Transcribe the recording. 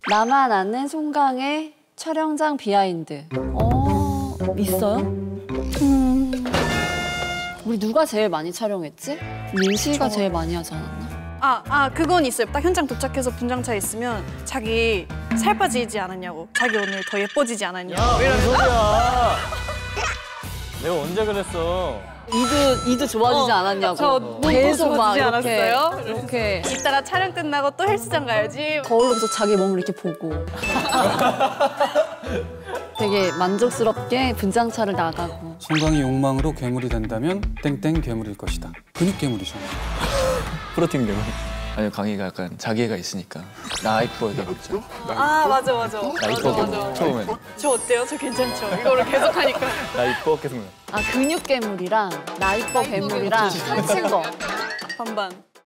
나만 아는 송강의 촬영장 비하인드. 있어요? 우리 누가 제일 많이 촬영했지? 민시가 제일 많이 하지 않았나? 그건 있어요. 딱 현장 도착해서 분장차에 있으면 자기 살 빠지지 않았냐고. 자기 오늘 더 예뻐지지 않았냐고. 무슨 소리야. 내가 언제 그랬어. 이도 좋아지지 않았냐고. 저 계속 막 좋아지지 않았어요? 이렇게. 이따가 촬영 끝나고 또 헬스장 가야지. 거울로 계속 자기 몸을 이렇게 보고. 되게 만족스럽게 분장차를 나가고. 송강이 욕망으로 괴물이 된다면 땡땡 괴물일 것이다. 근육 괴물이죠. 프로틴 괴물. 아니요, 강희가 약간 자기애가 있으니까 나 이뻐 괴물 있죠. 맞아. 나 이뻐 괴물. 처음엔. 저 어때요? 저 괜찮죠? 이거를 계속 하니까. 나 이뻐 계속. 근육 괴물이랑 나 이뻐 괴물이랑 합친 거. 반반.